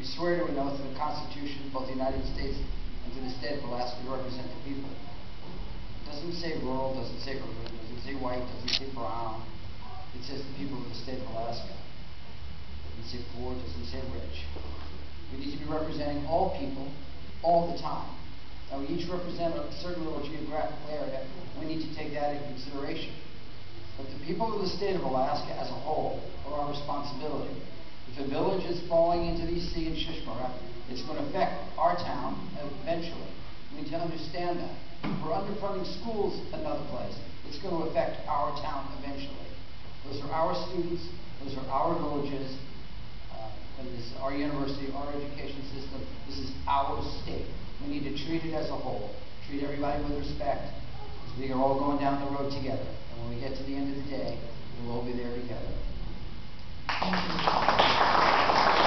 We swear to an oath in the Constitution of both the United States and to the state of Alaska to represent the people. It doesn't say rural, doesn't say urban, doesn't say white, doesn't say brown. It says the people of the state of Alaska. It doesn't say poor, doesn't say rich. We need to be representing all people all the time. Now, we each represent a certain little geographical area. We need to take that into consideration. But the people of the state of Alaska as a whole are our responsibility. If a village is falling into the sea in Shishmara, it's going to affect our town eventually. We need to understand that. If we're underfunding schools another place, it's going to affect our town eventually. Those are our students. Those are our villages. And this is our university, our education system. This is our state. We need to treat it as a whole. Treat everybody with respect, because we are all going down the road together. And when we get to the end of the day, we'll all be there together. Thank you.